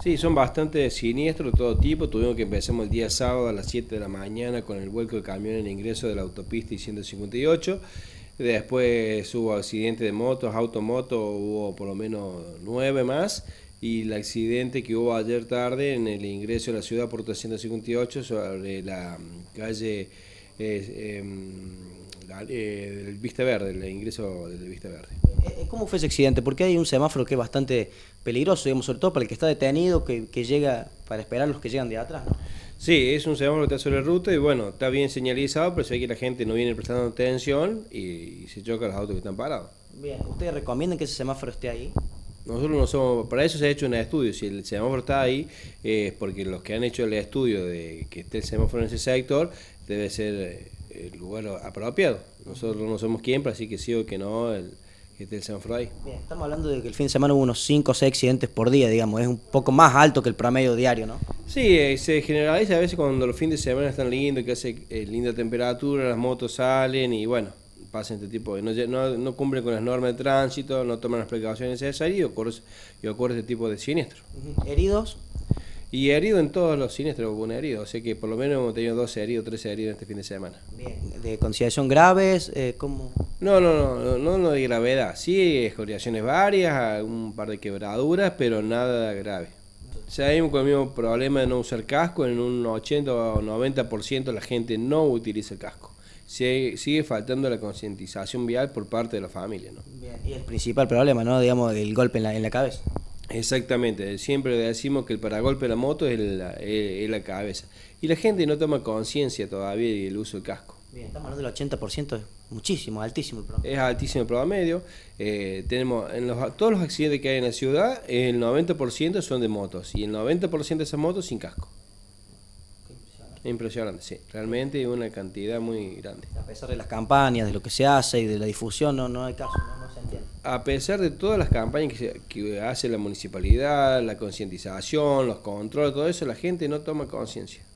Sí, son bastante siniestros de todo tipo. Tuvimos que empezar el día sábado a las 7 de la mañana con el vuelco de camión en ingreso de la autopista I-158. Después hubo accidentes de motos, automotos, hubo por lo menos 9 más. Y el accidente que hubo ayer tarde en el ingreso de la ciudad por 158 sobre la calle del Vista Verde, el ingreso del Vista Verde. ¿Cómo fue ese accidente? Porque hay un semáforo que es bastante peligroso, digamos, sobre todo para el que está detenido, que llega para esperar a los que llegan de atrás, ¿no? Sí, es un semáforo que está sobre ruta y bueno, está bien señalizado, pero se ve que la gente no viene prestando atención y se choca a los autos que están parados. Bien, ¿ustedes recomiendan que ese semáforo esté ahí? Nosotros no somos, para eso se ha hecho un estudio, si el semáforo está ahí, es porque los que han hecho el estudio de que esté el semáforo en ese sector, debe ser el lugar apropiado. Nosotros no somos quien, pero así que sí o que no, que esté el semáforo ahí. Bien, estamos hablando de que el fin de semana hubo unos 5 o 6 accidentes por día, digamos, es un poco más alto que el promedio diario, ¿no? Sí, se generaliza a veces cuando los fines de semana están lindos, que hace linda temperatura, las motos salen y bueno, pasan este tipo de... No cumplen con las normas de tránsito, no toman las precauciones necesarias y ocurre este tipo de siniestros. ¿Heridos? Y herido en todos los siniestros hubo un herido, o sea que por lo menos hemos tenido 12 heridos, 13 heridos este fin de semana. Bien, ¿de consideración graves? ¿Cómo? No de gravedad, sí, escoriaciones varias, un par de quebraduras, pero nada grave. Seguimos con el mismo problema de no usar casco, en un 80 o 90% la gente no utiliza el casco. Sigue faltando la concientización vial por parte de la familia, ¿no? Bien, y el principal problema, ¿no? Digamos, el golpe en la cabeza. Exactamente, siempre decimos que el paragolpe de la moto es la cabeza. Y la gente no toma conciencia todavía del uso del casco. Bien, estamos hablando del 80%, es muchísimo, altísimo el promedio. Es altísimo el promedio. Tenemos todos los accidentes que hay en la ciudad, el 90% son de motos y el 90% de esas motos sin casco. Impresionante, sí, realmente una cantidad muy grande. A pesar de las campañas, de lo que se hace y de la difusión, no hay caso, no se entiende. A pesar de todas las campañas que hace la municipalidad, la concientización, los controles, todo eso, la gente no toma conciencia.